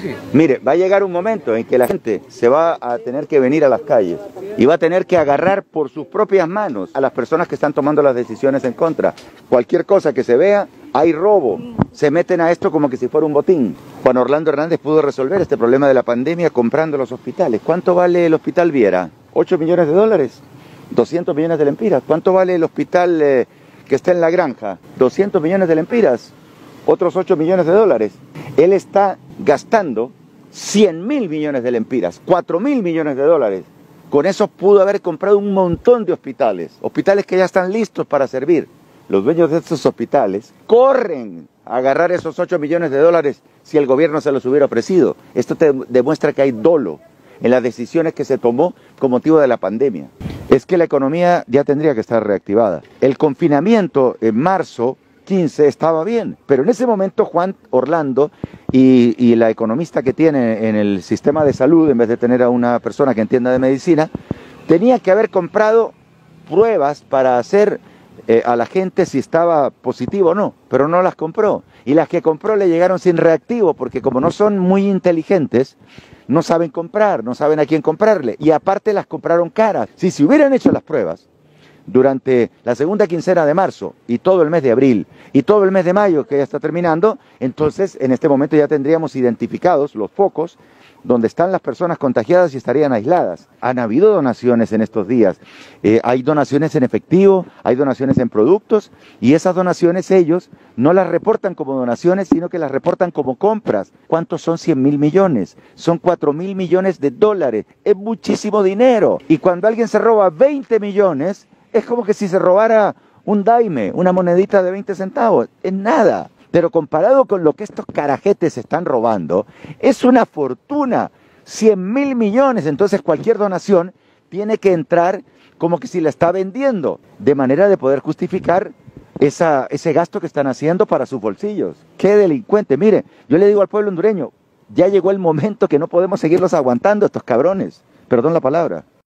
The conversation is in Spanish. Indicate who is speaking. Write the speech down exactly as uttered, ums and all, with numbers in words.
Speaker 1: sí.
Speaker 2: Mire, va a llegar un momento en que la gente se va a tener que venir a las calles y va a tener que agarrar por sus propias manos a las personas que están tomando las decisiones en contra. Cualquier cosa que se vea, hay robo. Se meten a esto como que si fuera un botín. Juan Orlando Hernández pudo resolver este problema de la pandemia comprando los hospitales. ¿Cuánto vale el Hospital Viera? ¿ocho millones de dólares? ¿doscientos millones de lempiras? ¿Cuánto vale el hospital eh, que está en La Granja? ¿doscientos millones de lempiras? Otros ocho millones de dólares. Él está gastando cien mil millones de lempiras, cuatro mil millones de dólares. Con eso pudo haber comprado un montón de hospitales, hospitales que ya están listos para servir. Los dueños de estos hospitales corren a agarrar esos ocho millones de dólares si el gobierno se los hubiera ofrecido. Esto te demuestra que hay dolo en las decisiones que se tomó con motivo de la pandemia. Es que la economía ya tendría que estar reactivada. El confinamiento en marzo quince estaba bien, pero en ese momento Juan Orlando y, y la economista que tiene en el sistema de salud, en vez de tener a una persona que entienda de medicina, tenía que haber comprado pruebas para hacer eh, a la gente si estaba positivo o no, pero no las compró. Y las que compró le llegaron sin reactivo, porque como no son muy inteligentes, no saben comprar, no saben a quién comprarle. Y aparte las compraron caras. Si se hubieran hecho las pruebas durante la segunda quincena de marzo y todo el mes de abril y todo el mes de mayo que ya está terminando, entonces en este momento ya tendríamos identificados los focos donde están las personas contagiadas y estarían aisladas. Han habido donaciones en estos días, eh, hay donaciones en efectivo, hay donaciones en productos y esas donaciones ellos no las reportan como donaciones, sino que las reportan como compras. ¿Cuántos son cien mil millones? Son cuatro mil millones de dólares, es muchísimo dinero. Y cuando alguien se roba veinte millones, es como que si se robara un daime, una monedita de veinte centavos, es nada. Pero comparado con lo que estos carajetes están robando, es una fortuna, cien mil millones. Entonces cualquier donación tiene que entrar como que si la está vendiendo, de manera de poder justificar esa, ese gasto que están haciendo para sus bolsillos. ¡Qué delincuente! Mire, yo le digo al pueblo hondureño, ya llegó el momento que no podemos seguirlos aguantando estos cabrones, perdón la palabra.